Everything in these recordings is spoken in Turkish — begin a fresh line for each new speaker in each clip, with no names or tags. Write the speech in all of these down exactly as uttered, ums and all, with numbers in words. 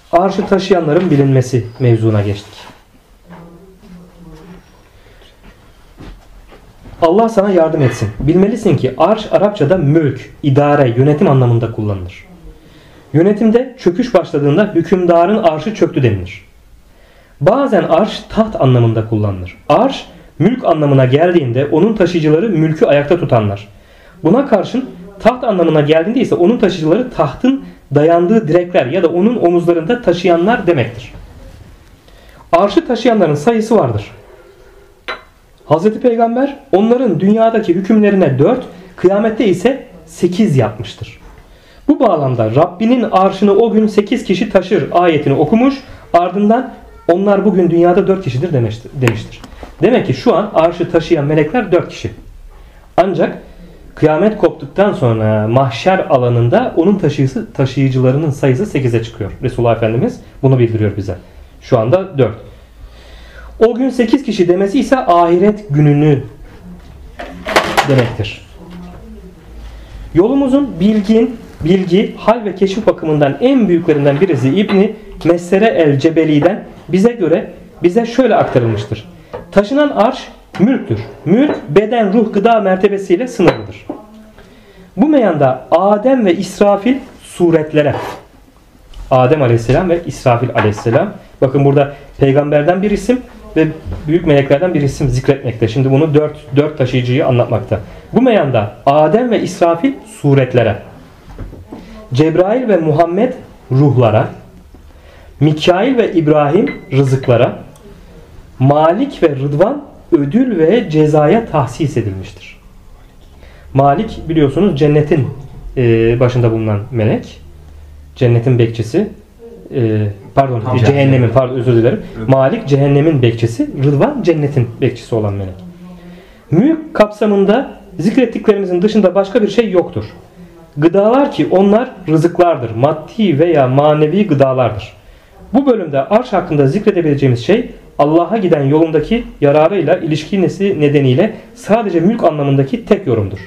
Arşı taşıyanların bilinmesi mevzuna geçtik. Allah sana yardım etsin. Bilmelisin ki arş Arapçada mülk, idare, yönetim anlamında kullanılır. Yönetimde çöküş başladığında hükümdarın arşı çöktü denilir. Bazen arş taht anlamında kullanılır. Arş mülk anlamına geldiğinde onun taşıyıcıları mülkü ayakta tutanlar. Buna karşın taht anlamına geldiğinde ise onun taşıyıcıları tahtın dayandığı direkler ya da onun omuzlarında taşıyanlar demektir. Arşı taşıyanların sayısı vardır. Hazreti Peygamber onların dünyadaki hükümlerine dört, kıyamette ise sekiz yapmıştır. Bu bağlamda Rabbinin arşını o gün sekiz kişi taşır ayetini okumuş, ardından onlar bugün dünyada dört kişidir demiştir. demiştir. Demek ki şu an arşı taşıyan melekler dört kişi. Ancak kıyamet koptuktan sonra mahşer alanında onun taşıyıcısı, taşıyıcılarının sayısı sekize çıkıyor. Resulullah Efendimiz bunu bildiriyor bize. Şu anda dört. O gün sekiz kişi demesi ise ahiret gününü demektir. Yolumuzun bilgin, bilgi, hal ve keşif bakımından en büyüklerinden birisi İbni Messere el-Cebeli'den bize göre bize şöyle aktarılmıştır. Taşınan arş mülktür. Mülk, beden, ruh, gıda mertebesiyle sınırlıdır. Bu meyanda Adem ve İsrafil suretlere, Adem aleyhisselam ve İsrafil aleyhisselam, bakın burada peygamberden bir isim ve büyük meleklerden bir isim zikretmekte. Şimdi bunu dört, dört taşıyıcıyı anlatmakta. Bu meyanda Adem ve İsrafil suretlere, Cebrail ve Muhammed ruhlara, Mikail ve İbrahim rızıklara, Malik ve Rıdvan ödül ve cezaya tahsis edilmiştir. Malik biliyorsunuz cennetin başında bulunan melek. Cennetin bekçisi. Pardon tamam, cehennemin pardon özür dilerim. Evet. Malik cehennemin bekçisi. Rıdvan cennetin bekçisi olan melek. Mülk kapsamında zikrettiklerimizin dışında başka bir şey yoktur. Gıdalar ki onlar rızıklardır. Maddi veya manevi gıdalardır. Bu bölümde arş hakkında zikredebileceğimiz şey Allah'a giden yolundaki yararıyla ilişkisi nedeniyle sadece mülk anlamındaki tek yorumdur.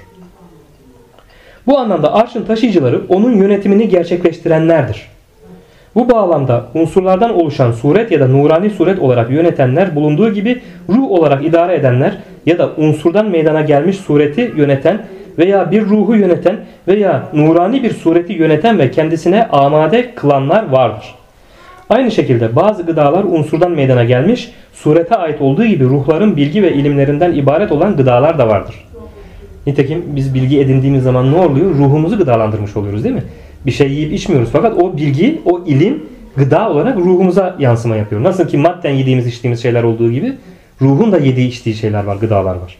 Bu anlamda arşın taşıyıcıları onun yönetimini gerçekleştirenlerdir. Bu bağlamda unsurlardan oluşan suret ya da nurani suret olarak yönetenler bulunduğu gibi ruh olarak idare edenler ya da unsurdan meydana gelmiş sureti yöneten veya bir ruhu yöneten veya nurani bir sureti yöneten ve kendisine amade kılanlar vardır. Aynı şekilde bazı gıdalar unsurdan meydana gelmiş, surete ait olduğu gibi ruhların bilgi ve ilimlerinden ibaret olan gıdalar da vardır. Nitekim biz bilgi edindiğimiz zaman ne oluyor? Ruhumuzu gıdalandırmış oluyoruz değil mi? Bir şey yiyip içmiyoruz fakat o bilgi, o ilim gıda olarak ruhumuza yansıma yapıyor. Nasıl ki madden yediğimiz içtiğimiz şeyler olduğu gibi ruhun da yediği içtiği şeyler var, gıdalar var.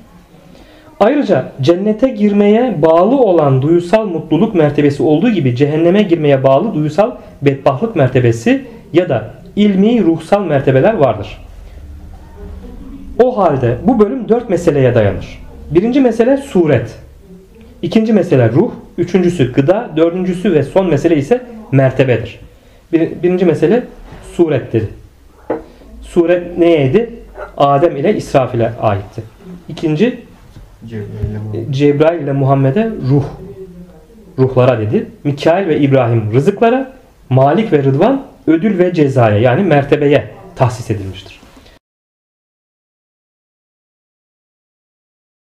Ayrıca cennete girmeye bağlı olan duysal mutluluk mertebesi olduğu gibi cehenneme girmeye bağlı duysal bedbahtlık mertebesi ya da ilmi ruhsal mertebeler vardır. O halde bu bölüm dört meseleye dayanır. Birinci mesele suret. İkinci mesele ruh. Üçüncüsü gıda. Dördüncüsü ve son mesele ise mertebedir. Bir, birinci mesele surettir. Suret neydi? Adem ile İsrafil'e aitti. İkinci Cebrail ile Muhammed'e ruh. Ruhlara dedi. Mikail ve İbrahim rızıklara, Malik ve Rıdvan ödül ve cezaya yani mertebeye tahsis edilmiştir.